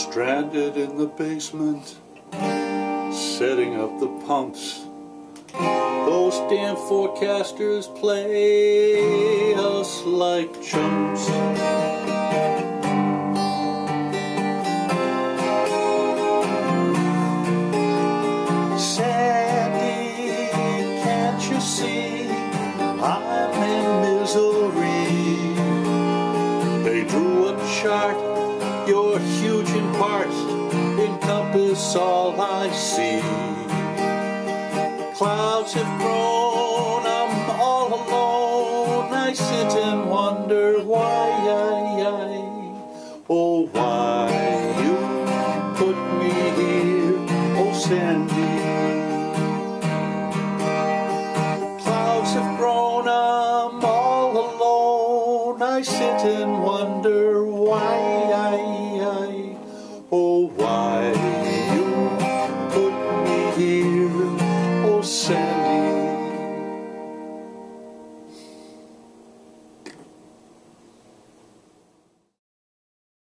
Stranded in the basement, setting up the pumps. Those damn forecasters play us like chumps. Sandy, can't you see I'm in misery? They drew a chart, you're huge in part, encompass all I see. Clouds have grown, I'm all alone, I sit and wonder why, oh why you put me here, oh Sandy. Clouds have grown, I'm all alone, I sit and wonder why, oh why you put me here, oh Sandy.